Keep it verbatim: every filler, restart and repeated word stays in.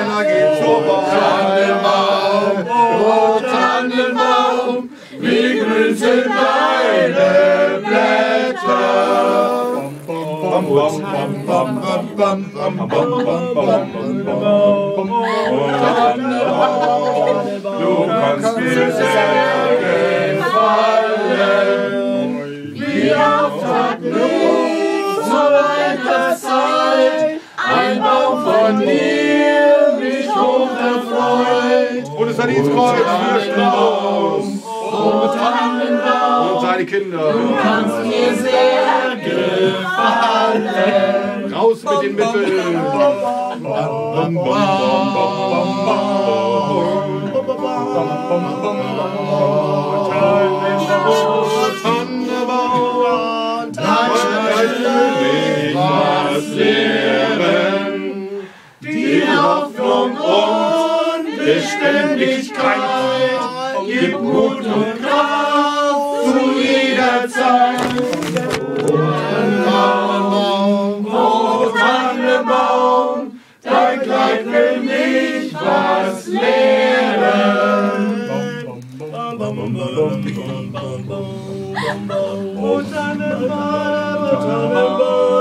keiner geht vorbei. O Tannenbaum, wie grün sind deine Blätter. Bam, bam, bam, bam, bam, bam, bam, bam, bam, bam. O Tannenbaum, du kannst mir sehr gefallen. Wie oft hat mich so weiter Zeit ein Baum von dir mich hoch erfreut. Und das Verdienstkreuz für Strauß O Tannenbaum, und seine Kinder. du kannst mir sehr gefallen. Raus mit den Mitteln. Tannenbaum, das Leben, Die Hoffnung und Beständigkeit gibt Mut und Kraft zu jeder Zeit. O Tannenbaum, o Tannenbaum, dein Kleid will mich was lehren. O Tannenbaum, o Tannenbaum,